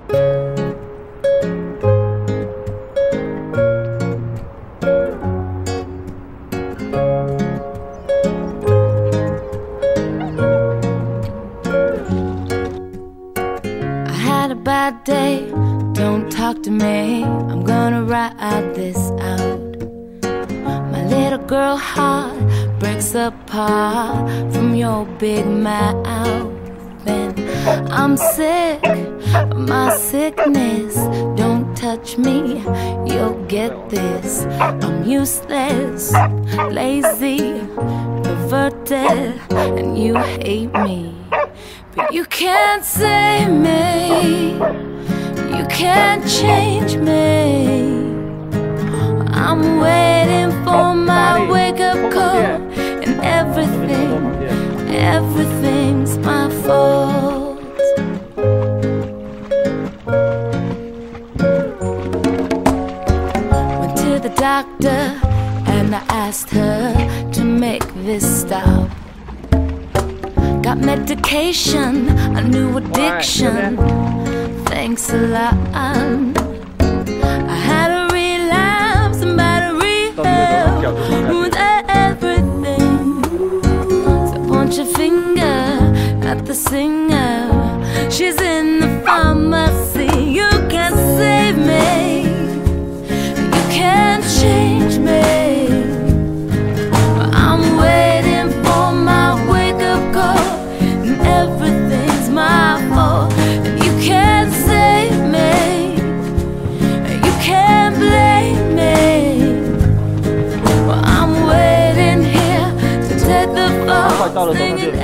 Bad day, don't talk to me. I'm gonna ride this out. My little girl heart breaks apart from your big mouth. And I'm sick of my sickness. Don't touch me, you'll get this. I'm useless, lazy, perverted, and you hate me. But you can't save me, you can't change me. I'm waiting for my wake-up call, and everything's my fault. Went to the doctor and I asked her to make this stop. Got medication, a new addiction. Thanks a lot. I had a relapse and battery hell with everything. So point your finger at the singer. She's in the pharmacy. You can't save me, you can't change me. I'm waiting for my wake-up call, and everything's my fault. And you can't save me, you can't blame me. Well, I'm waiting here to take the fall, singing